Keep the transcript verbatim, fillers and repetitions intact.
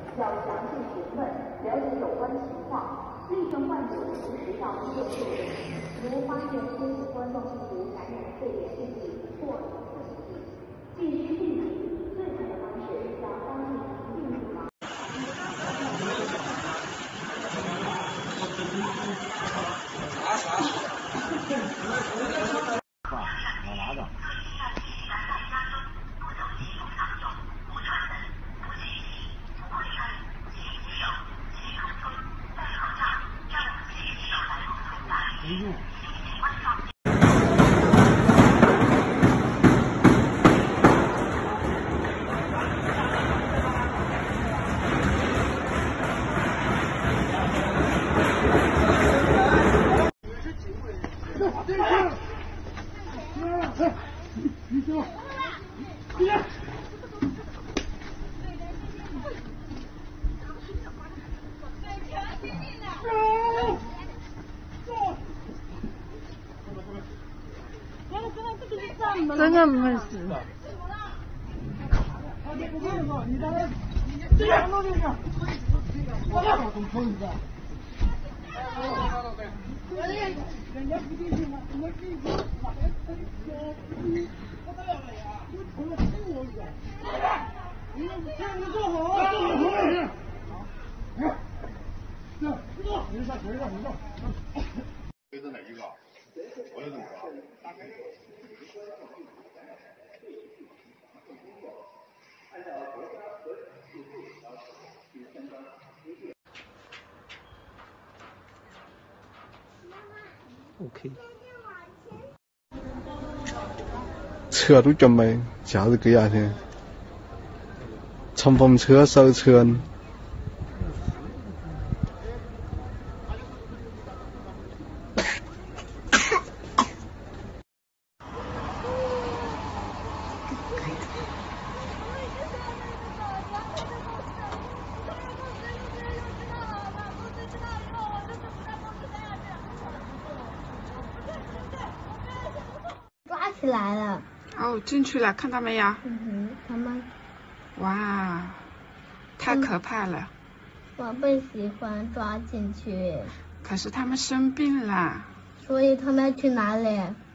要详细询问了解有关情况，立正患者及时到医院就诊。如发现新型冠状病毒感染肺炎病例或疑似病例，必须立即以最快的方式向当地疾病处方。 啥啥？我拿着。没用。你走，别。 真的没事。 我跟你说，你在这，这样弄这个，我俩都可以的。人家不进去吗？我进去，我不得了呀！我从来听我的。你你坐好啊，坐好头位置。好，行，你坐，你上，你上，你上。这是哪一个？我也怎么着？OK。 車都仲未，揸咗幾日添。衝鋒車、手車。 抓起来了。 哦，进去了，看到没有？ 嗯哼，他们。 哇，太可怕了。 我不喜欢抓进去。 可是他们生病了。 所以他们要去哪里？